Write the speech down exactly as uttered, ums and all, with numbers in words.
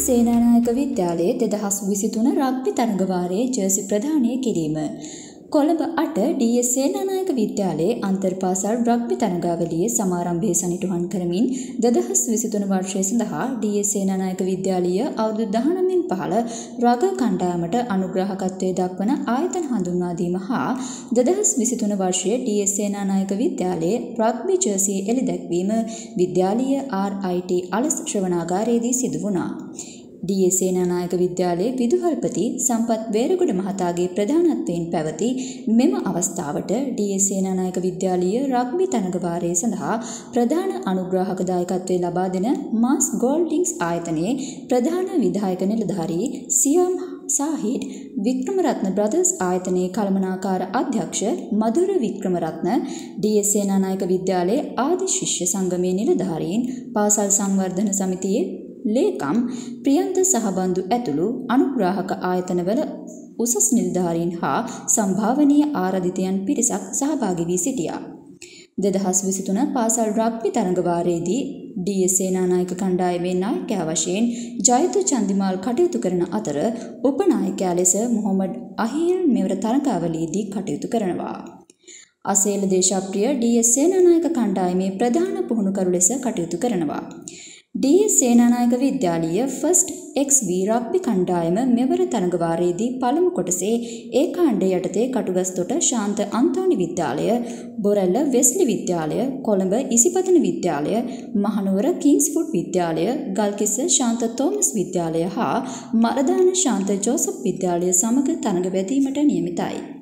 සේනානායක විද්‍යාලයේ දෙදහස් විසිතුන rugby තරගවාරයේ Jersey ප්‍රදානය කිරීම. කොළඹ අට ඩී එස් සේනානායක විද්‍යාලයේ අන්තර්පාසල් රග්බි තරගාවලියේ සමාරම්භය සනිටුහන් කරමින් දෙදහස් විසිතුන වර්ෂය සඳහා ඩී එස් සේනානායක විද්‍යාලීය අවුරුදු දහනවයෙන් පහළ රග කණ්ඩායමට අනුග්‍රාහකත්වයේ දක්වන ආයතන හඳුන්වා දීම හා දෙදහස් විසිතුන වර්ෂයේ ඩී එස් සේනානායක විද්‍යාලයේ රග්බි ජර්සි එළිදැක්වීම විද්‍යාලීය ආර් අයි ටී අලස් ශ්‍රවණාගාරයේදී සිදු වුණා. ඩී එස් සේනානායක විද්‍යාලයේ විදුහල්පති සම්පත් වේරගොඩ මහතාගේ ප්‍රධානත්වයෙන් පැවති මෙම අවස්ථාවට ඩී එස් සේනානායක විද්‍යාලීය රග්බි තරගවාරය සඳහා ප්‍රධාන අනුග්‍රාහක දායකත්වය ලබා දෙන මාස් ගෝල්ඩින්ග්ස් ආයතනයේ ප්‍රධාන විධායක නිලධාරී සියම් සාහිඩ් වික්‍රමරත්න බ්‍රදර්ස් ආයතනයේ කළමනාකාර අධ්‍යක්ෂ මధుර වික්‍රමරත්න ඩී එස් සේනානායක විද්‍යාලයේ ආදි ශිෂ්‍ය සංගමයේ නිලධාරීන් පාසල් සංවර්ධන සමිතියේ ලේකම් ප්‍රියන්ත සහබන්දු ඇතුළු අනුග්‍රාහක ආයතනවල උසස් නිලධාරීන් හා සම්භාවනීය ආරාධිතයන් පිරිසක් සහභාගී වී සිටියා. දෙදහස් විසිතුන පාසල් රග්බි තරගවාරයේදී ඩී එස් සේනානායක කණ්ඩායමේ නායකයා වශයෙන් ජයතු චන්දිමාල් කටයුතු කරන අතර උපනායකයා ලෙස මොහොමඩ් අහීර් මෙවර තරගාවලියේදී කටයුතු කරනවා. අසේල දේශප්‍රිය ඩී එස් සේනානායක කණ්ඩායමේ ප්‍රධාන පුහුණුකරු ලෙස කටයුතු කරනවා. ඩී එස් සේනානායක විද්‍යාලීය ෆස්ට් එක්ස් වී රග්බි කණ්ඩායම මෙවර තරගවාරයේදී පළමු කොටසේ ඒ කාණ්ඩය යටතේ කටුගස්තොට ශාන්ත අන්තෝනි විද්‍යාලය, බොරැල්ල වෙස්ලි විද්‍යාලය, කොළඹ ඉසිපතන විද්‍යාලය, මහනුවර කිංස්ෆුඩ් විද්‍යාලය, ගල්කිස්ස ශාන්ත තෝමස් විද්‍යාලය හා මරදාන ශාන්ත ජෝසප් විද්‍යාලය සමග තරග වැදීමට නියමිතයි.